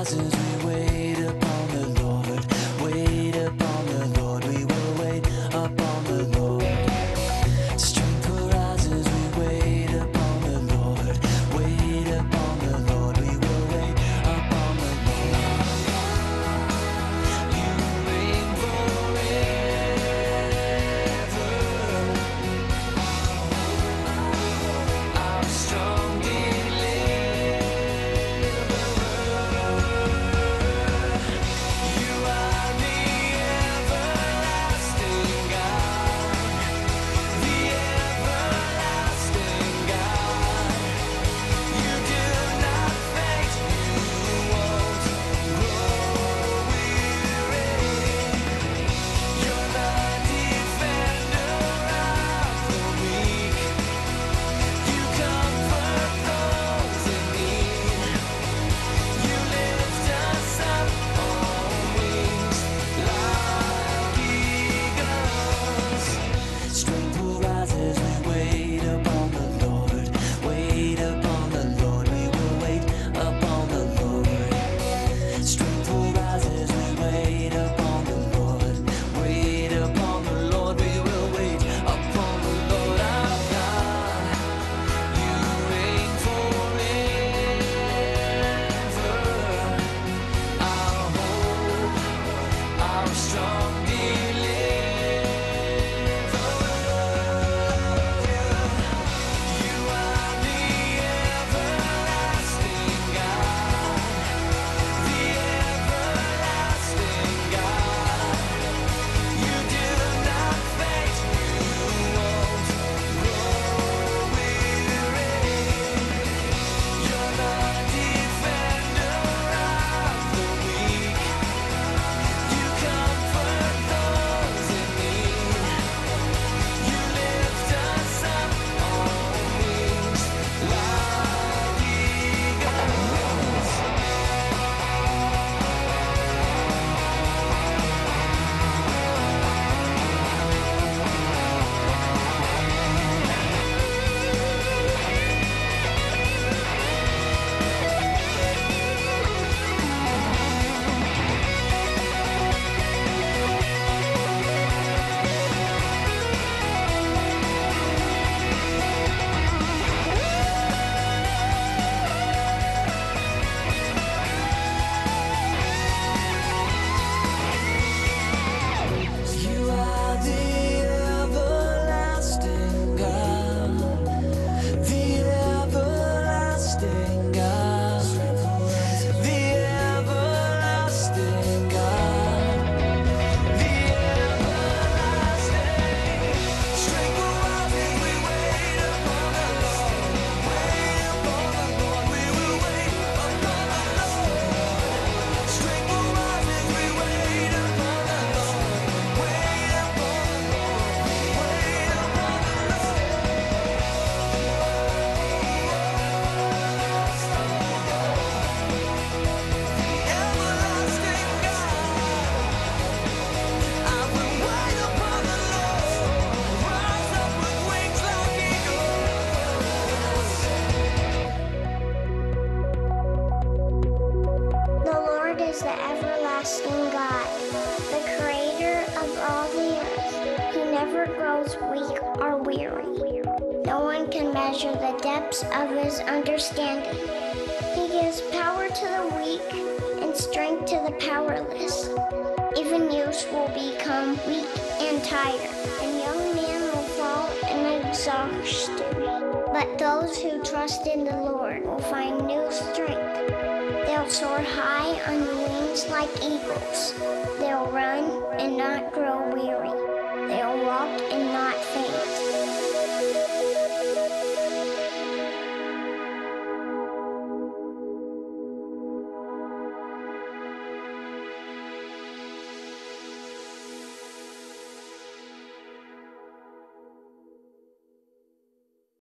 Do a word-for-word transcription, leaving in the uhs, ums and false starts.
measure the depths of his understanding. He gives power to the weak and strength to the powerless. Even youth will become weak and tired, and young men will fall in exhaustion. But those who trust in the Lord will find new strength. They'll soar high on wings like eagles. They'll run and not grow weary. They'll walk and not faint.